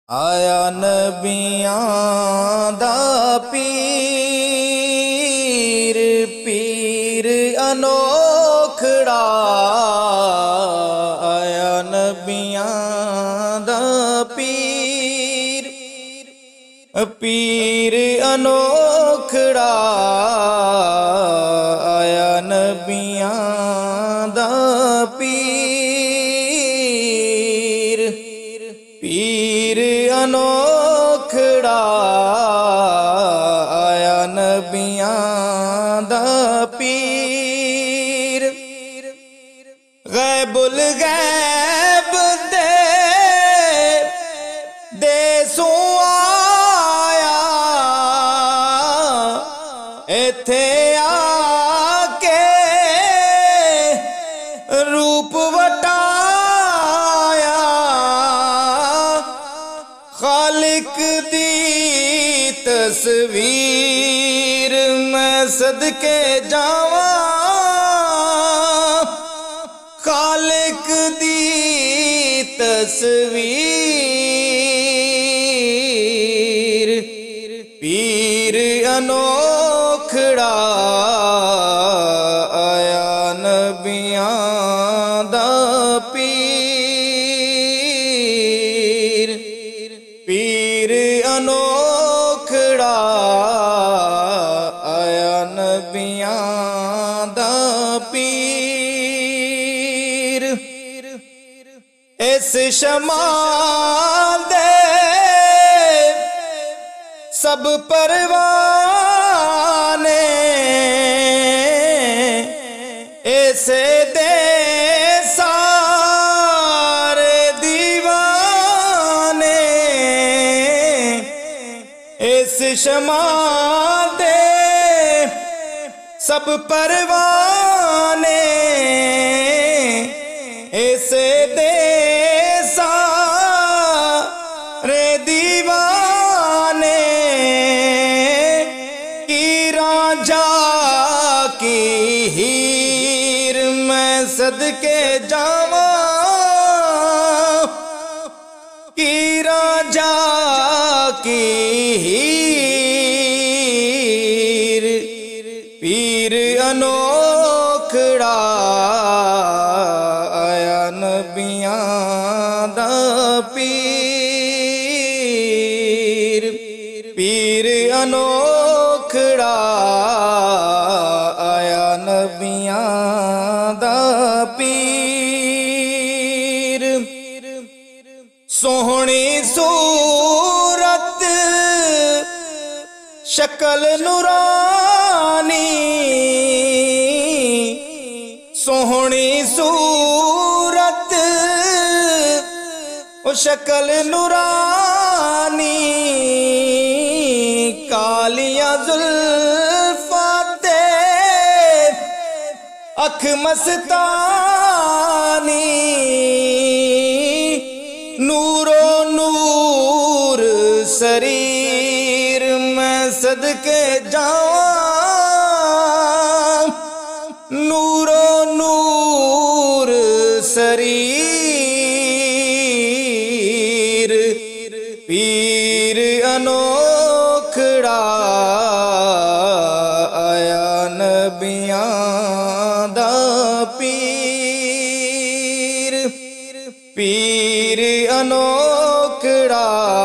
आया नबियां दा पीर पीर अनोखड़ा। आया नबियां दा पीर पीर अनोखड़ा। आया नबियां दा पीर पीर अनोखड़ा। आया नबियां दा पीर गैबुल गैब देसों आया इत्थे आके रूप वटाया। खालिक दी तस्वीर मैं सदके जावा। खालिक दी तस्वीर पीर अनोखड़ा। आया नबियां दा पीर पीर अनोखड़ा। आया नबियां दा पीर इस शमाल दे सब परवाने ऐसे दे सारे दीवाने। इस शमाल दे सब परवाने ऐसे दे सारे दीवाने। की राजा की हीर मैं सदके जावा। की राजा की हीर पीर अनोखड़ा। आया नबियां दा पीर पीर अनोखड़ा। आया नबियां दा पीर सोहनी सूरत शक्ल नूरानी। सोहनी सूरत शक्ल नूरानी। कालिया जुल्फाते अख मस्तानी। नूरो नूर शरीर मैं सदके जावा। नूरो नूर शरीर पीर अनोखड़ा। आया नबियां दा पीर पीर अनोखड़ा।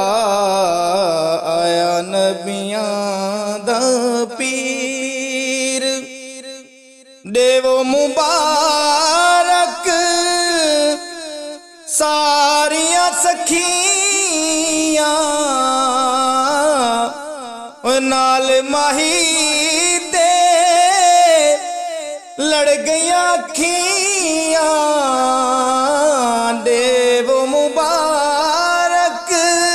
आया नबियां दा पीर देवो मुबारक सारियां सखियां नाल माही दे लड़ गईयां अखियां। देवो मुबारक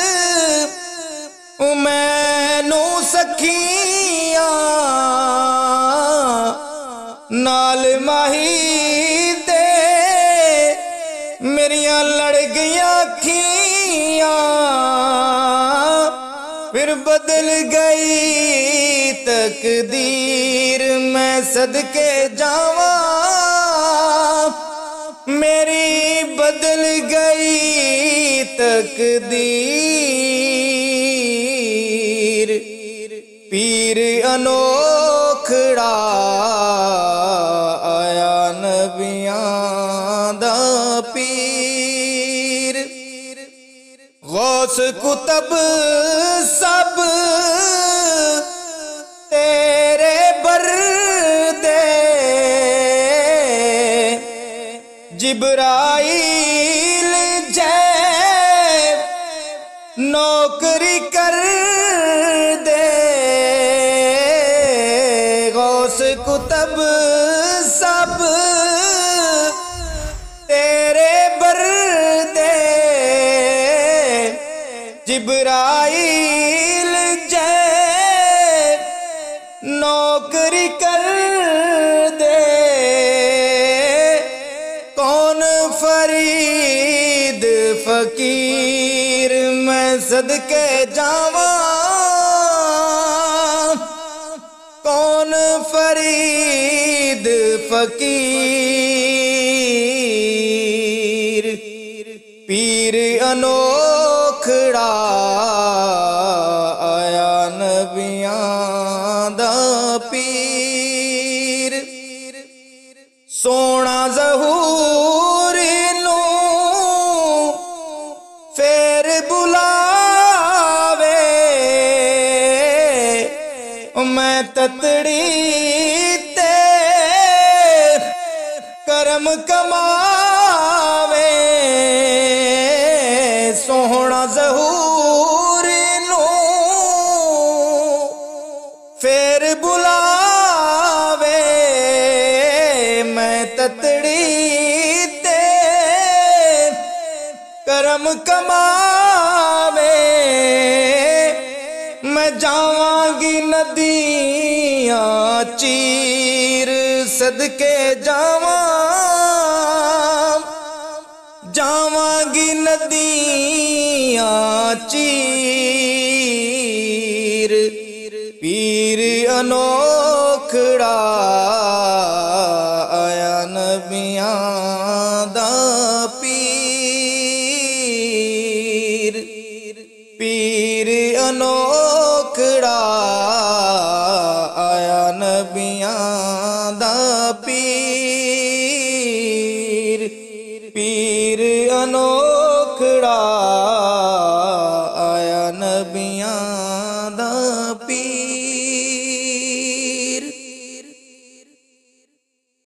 मैनू सखियां नाल माही दे मेरियां लड़ गईयां अखियां। फिर बदल गई तकदीर मैं सदके जावा। मेरी बदल गई तकदीर। गौस कुतब सब तेरे बरदे, जिब्राइल जय नौकरी कर दे। गौस कुतब सब तेरे बरदे, जिब्राइल जय नौकरी कर दे। कौन फरीद फकीर मैं सदके जावा, कौन फरीद फकीर, पीर अनोखड़ा आया नबियां दा पीर। सोना ज़हूर नू फेर बुलावे, मैं ततड़ी ते करम कमावे। सोहना ज़हूर नू फेर बुलावे, मैं ततड़ी ते करम कमावे। मैं जावांगी नदियां चीर सदके जावां, जावांगी नदियां चीर। पीर अनोखड़ा आया नबियां दा पीर। पीर अनोखड़ा आया नबियां दा पीर। पीर अनोखड़ा